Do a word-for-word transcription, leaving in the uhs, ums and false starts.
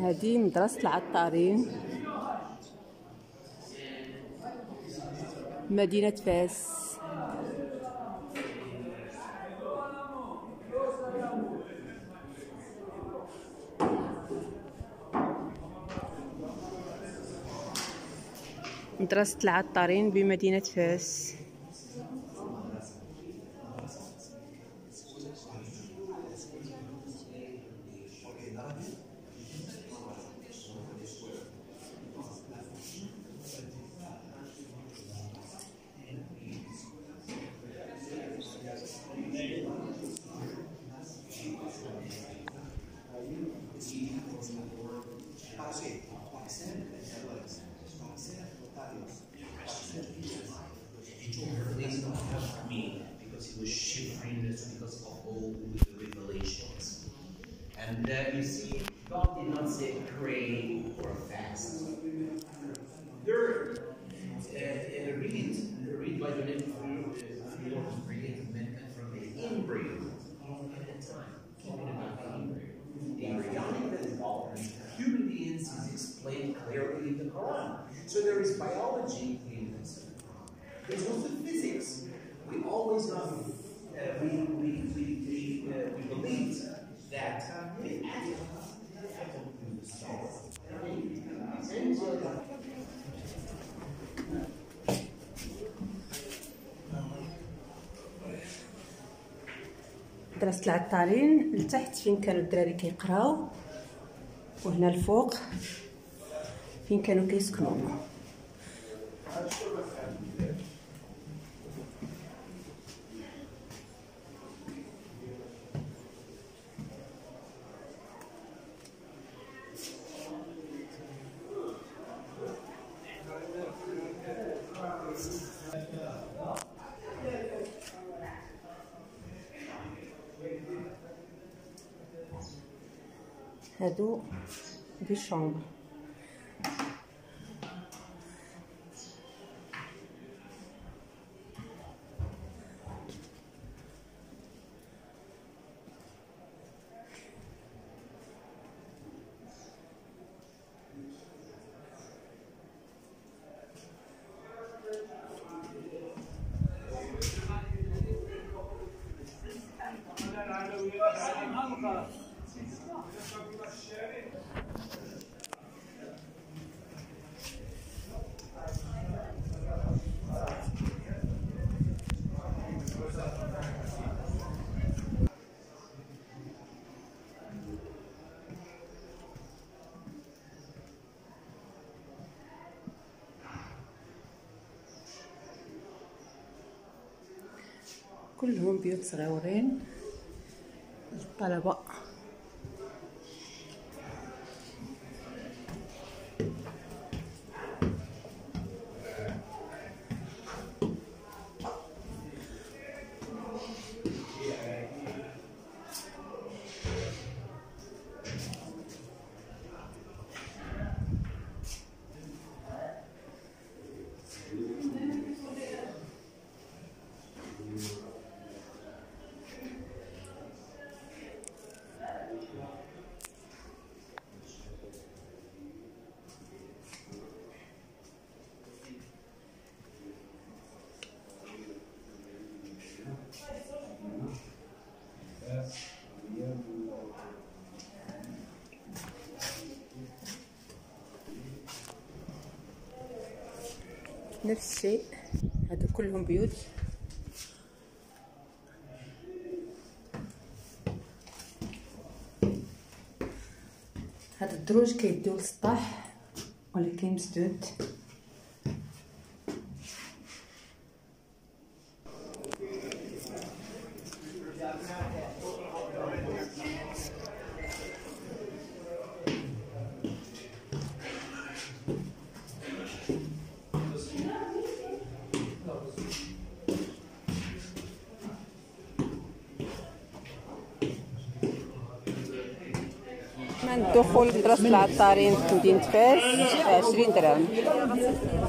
هذه مدرسة العطارين مدينة فاس. مدرسة العطارين بمدينة فاس. Because he was shivering because of all the revelations. And uh, you see, God did not say pray or fast. There, uh, read, read by the name of the Lord created man from the embryo at that time. Talking about the embryo. The embryonic development of human beings is explained clearly in the Quran. So there is biology in this. There's also physics. We always know, uh, we, we, we, we, uh, we believe that uh, the atom, the atom in the star, مدرسة العطارين لتحت فين كانوا الدراري كيقراو، وهنا الفوق فين كانوا كيسكنوا. هادو دي شامبر. كلهم بيوت صغيورين للطلبة. نفس الشيء، هادو كلهم بيوت. هاد الدروج كيديو للسطح ولكن مسدود. الدخول لمدرسة العطارين في مدينة فاس عشرين درهم.